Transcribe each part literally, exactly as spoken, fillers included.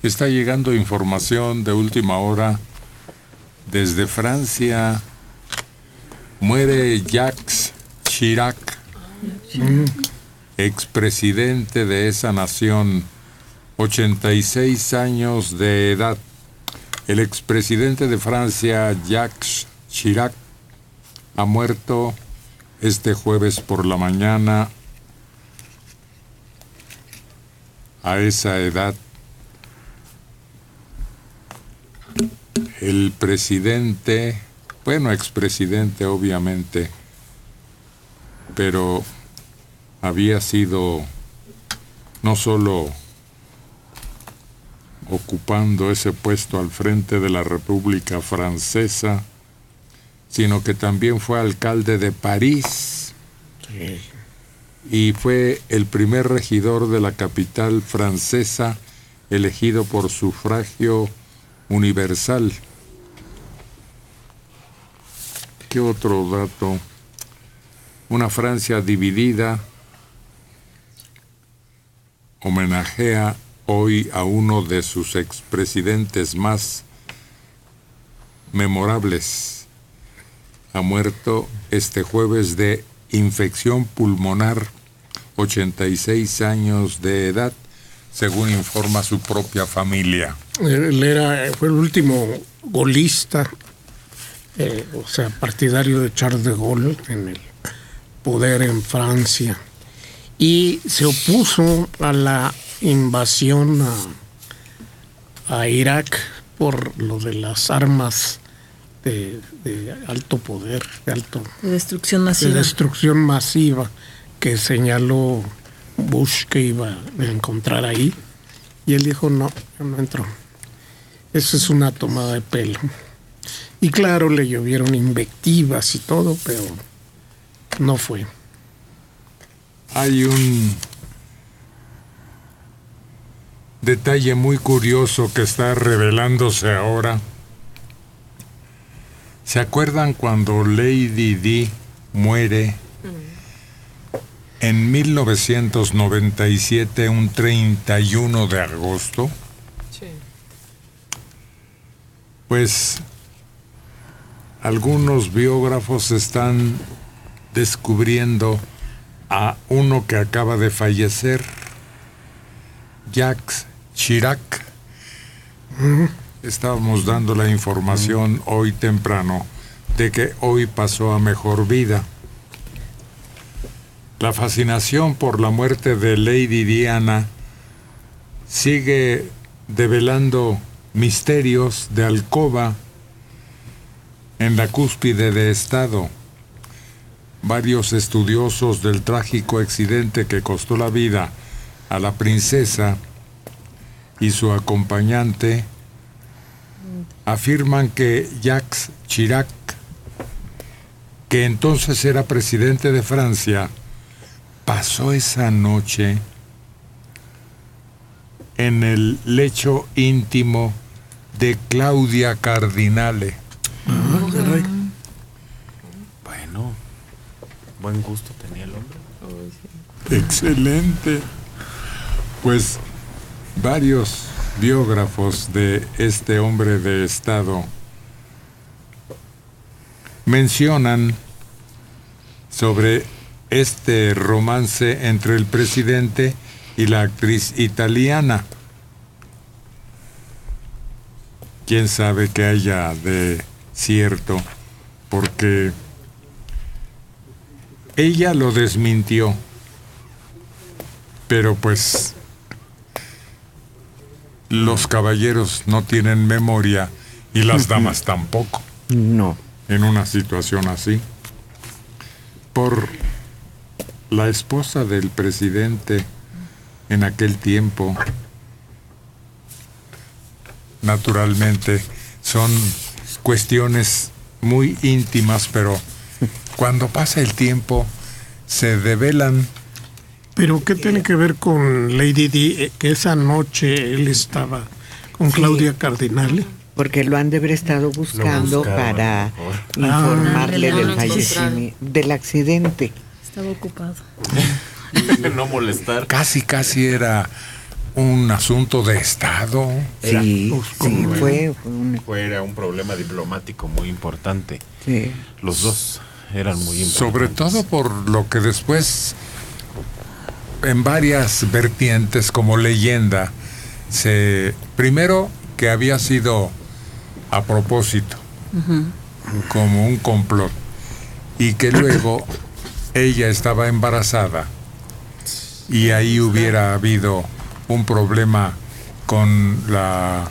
Está llegando información de última hora desde Francia. Muere Jacques Chirac, mm. expresidente de esa nación, ochenta y seis años de edad. El expresidente de Francia, Jacques Chirac, ha muerto este jueves por la mañana a esa edad. El presidente, bueno, expresidente obviamente, pero había sido no solo ocupando ese puesto al frente de la República Francesa, sino que también fue alcalde de París. Sí. Y fue el primer regidor de la capital francesa elegido por sufragio universal. ¿Qué otro dato? Una Francia dividida homenajea hoy a uno de sus expresidentes más memorables. Ha muerto este jueves de infección pulmonar, ochenta y seis años de edad, según informa su propia familia. Él era, fue el último golista, eh, o sea, partidario de Charles de Gaulle en el poder en Francia, y se opuso a la invasión a, a Irak por lo de las armas de, de alto poder, de alto de destrucción masiva, de destrucción masiva que señaló Bush que iba a encontrar ahí, y él dijo no, yo no entro. Eso es una tomada de pelo. Y claro, le llovieron invectivas y todo, pero no fue. Hay un detalle muy curioso que está revelándose ahora. ¿Se acuerdan cuando Lady Di muere en mil novecientos noventa y siete, un treinta y uno de agosto? Sí. Pues algunos biógrafos están descubriendo a uno que acaba de fallecer, Jacques Chirac. Mm. Estábamos dando la información mm. hoy temprano de que hoy pasó a mejor vida. La fascinación por la muerte de Lady Diana sigue develando misterios de alcoba en la cúspide de Estado. Varios estudiosos del trágico accidente que costó la vida a la princesa y su acompañante afirman que Jacques Chirac, que entonces era presidente de Francia, pasó esa noche en el lecho íntimo de Claudia Cardinale. Ah, caray. Bueno, buen gusto tenía el hombre. Oh, sí. Excelente. Pues varios biógrafos de este hombre de Estado mencionan sobre este romance entre el presidente y la actriz italiana. Quién sabe qué haya de cierto, porque ella lo desmintió, pero pues los caballeros no tienen memoria y las damas tampoco. No. En una situación así, por la esposa del presidente en aquel tiempo, naturalmente son cuestiones muy íntimas, pero cuando pasa el tiempo se develan. ¿Pero qué tiene que ver con Lady Di, que esa noche él estaba con Claudia sí. Cardinale? Porque lo han de haber estado buscando para informarle ah, del fallecimiento, del accidente. Estaba ocupado. No molestar. Casi, casi era un asunto de Estado. Sí, sí, fue, fue un... Fue un problema diplomático muy importante. Sí. Los dos eran muy importantes. Sobre todo por lo que después, en varias vertientes como leyenda, se primero que había sido a propósito, uh-huh. como un complot, y que luego ella estaba embarazada y ahí hubiera habido un problema con la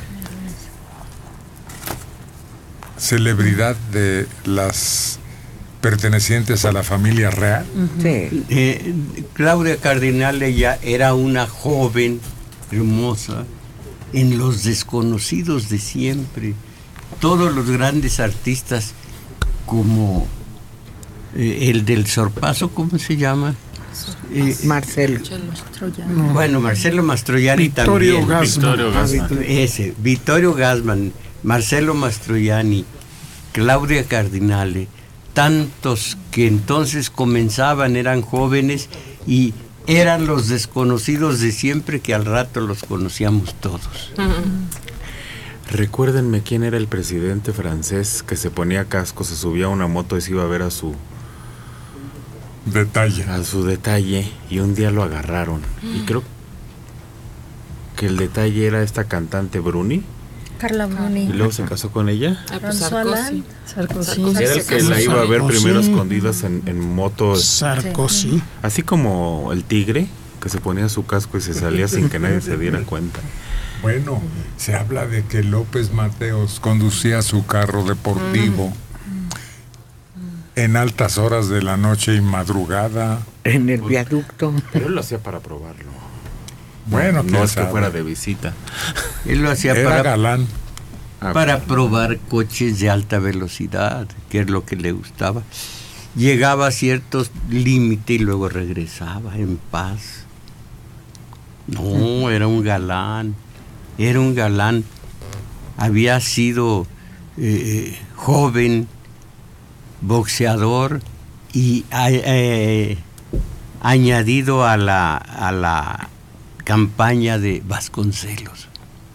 celebridad de las pertenecientes a la familia real. Sí. Eh, Claudia Cardinale ya era una joven hermosa en Los Desconocidos de siempre. Todos los grandes artistas como eh, el del Sorpaso, ¿cómo se llama? Eh, Marcelo. No. Bueno, Marcelo Mastroianni Vittorio también. Gassman. Vittorio Gassman. Ese, Vittorio Gassman, Marcelo Mastroianni, Claudia Cardinale, tantos que entonces comenzaban, eran jóvenes y eran los desconocidos de siempre que al rato los conocíamos todos. Recuérdenme quién era el presidente francés que se ponía casco, se subía a una moto y se iba a ver a su detalle. A su detalle, y un día lo agarraron. Y creo que el detalle era esta cantante Bruni. Carla Bruni. Y luego se casó con ella. Ah, pues Sarkozy. Sarkozy. Era el que la iba a ver Sarkozy. primero escondidas en, en motos. Sarkozy. Así como el tigre, que se ponía su casco y se salía sin que nadie se diera cuenta. Bueno, se habla de que López Mateos conducía su carro deportivo mm. en altas horas de la noche y madrugada. En el viaducto. Pero él lo hacía para probarlo. Bueno, no, no es sabe. que fuera de visita. Él lo hacía Era para, galán. para probar coches de alta velocidad, que es lo que le gustaba. Llegaba a ciertos límites y luego regresaba en paz. No, era un galán. Era un galán. Había sido eh, joven, boxeador y eh, añadido a la, a la campaña de Vasconcelos.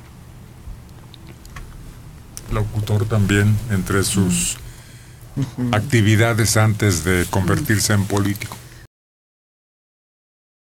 Locutor también, entre sus uh-huh. actividades antes de convertirse en político.